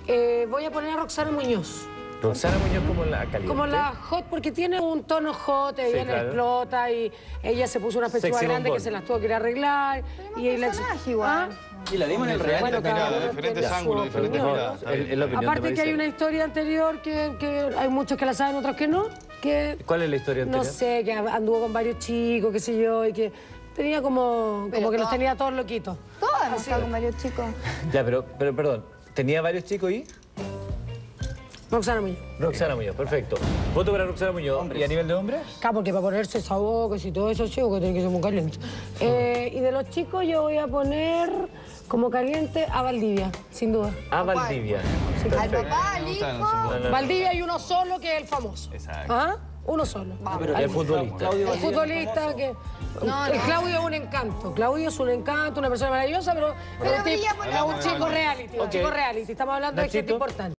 Voy a poner a Roxana Muñoz. Roxana Muñoz como la caliente. Como la hot, porque tiene un tono hot, ella claro. explota y ella se puso una pechuga grande que se las tuvo que ir a arreglar. Y el personaje igual. Y la dimos en el real. Bueno, diferentes ángulos, diferentes miradas. Aparte que hay una historia anterior que hay muchos que la saben, otros que no. ¿Cuál es la historia anterior? No sé, que anduvo con varios chicos, qué sé yo, y que tenía como que los tenía todos loquitos. Todas hemos estado con varios chicos. Ya, pero perdón, ¿tenía varios chicos y...? Roxana Muñoz. Roxana Muñoz, perfecto. Voto para Roxana Muñoz. ¿Y a nivel de hombres? Claro, porque para ponerse esa boca y todo eso, chico, que tiene que ser muy caliente. Y de los chicos yo voy a poner como caliente a Valdivia, sin duda. A Valdivia. Al papá, al hijo. Valdivia hay uno solo que es el famoso. Exacto. ¿Ah? Uno solo. El futbolista. El futbolista que... El Claudio es un encanto. Claudio es un encanto, una persona maravillosa, pero es un chico reality. Un chico reality. Estamos hablando de gente Nachito. importante.